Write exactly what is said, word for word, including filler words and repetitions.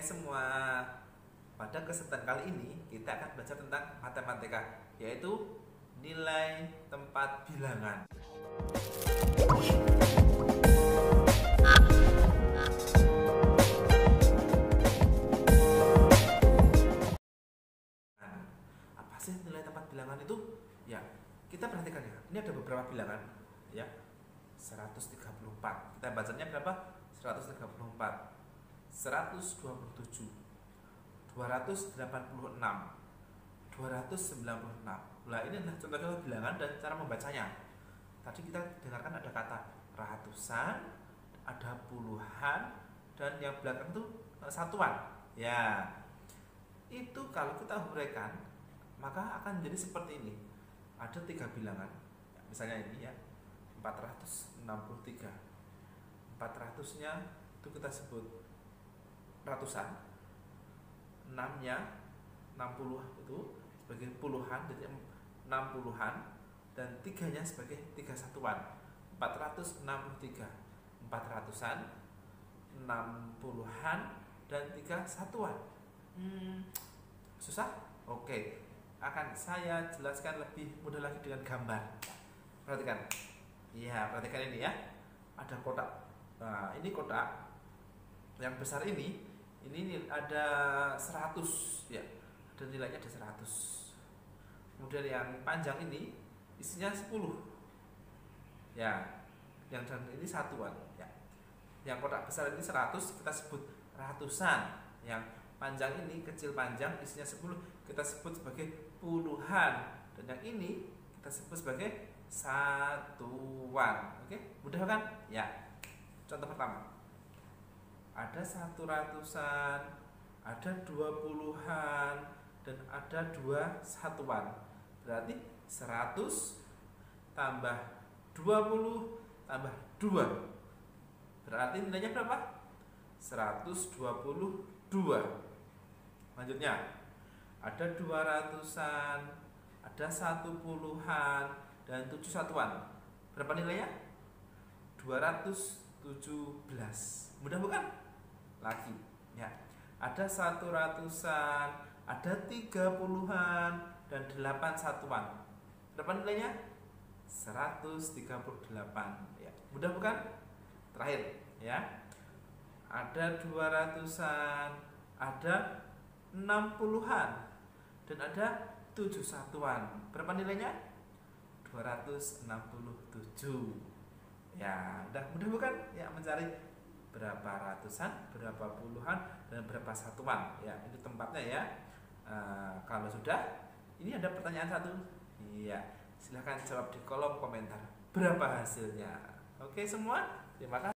semua, pada kesempatan kali ini kita akan belajar tentang matematika, yaitu nilai tempat bilangan. Nah, apa sih nilai tempat bilangan itu? Ya, kita perhatikan ya. Ini ada beberapa bilangan, ya. seratus tiga puluh empat. Kita bacanya berapa? seratus tiga puluh empat. seratus dua puluh tujuh. dua ratus delapan puluh enam. dua ratus sembilan puluh enam. Nah, ini adalah contoh-contoh bilangan dan cara membacanya. Tadi kita dengarkan ada kata ratusan, ada puluhan, dan yang belakang itu satuan. Ya, itu kalau kita huraikan maka akan jadi seperti ini. Ada tiga bilangan. Misalnya ini ya, empat ratus enam puluh tiga. empat ratus-nya itu kita sebut ratusan, enam-nya enam puluh itu sebagai puluhan, jadi enam puluhan, dan tiga-nya sebagai tiga satuan. empat ratus enam puluh tiga, empat ratusan, enam puluhan, dan tiga satuan. Hmm, susah? Oke, akan saya jelaskan lebih mudah lagi dengan gambar. Perhatikan. Iya, perhatikan ini ya. Ada kotak. Nah, ini kotak. Yang besar ini, ini ada seratus ya. Dan nilainya ada seratus. Kemudian yang panjang ini isinya sepuluh. Ya. Yang dan ini satuan ya. Yang kotak besar ini seratus kita sebut ratusan. Yang panjang ini kecil panjang isinya sepuluh kita sebut sebagai puluhan. Dan yang ini kita sebut sebagai satuan. Oke, mudah kan? Ya. Contoh pertama. Ada satu ratusan, ada dua puluhan, dan ada dua satuan. Berarti seratus tambah dua puluh tambah dua. Berarti nilainya berapa? seratus dua puluh dua. Lanjutnya, ada dua ratusan, ada satu puluhan, dan tujuh satuan. Berapa nilainya? dua ratus tujuh belas. Mudah bukan? Lagi ya. Ada satu ratusan, ada tiga puluhan, dan delapan satuan. Berapa nilainya? seratus tiga puluh delapan ya. Mudah bukan? Terakhir ya. Ada dua ratusan, ada enam puluhan, dan ada tujuh satuan. Berapa nilainya? dua ratus enam puluh tujuh. Ya, udah mudah bukan? Ya, mencari berapa ratusan, berapa puluhan, dan berapa satuan. Ya, itu tempatnya ya. E, kalau sudah, ini ada pertanyaan satu. Iya, silahkan jawab di kolom komentar. Berapa hasilnya? Oke semua, terima kasih.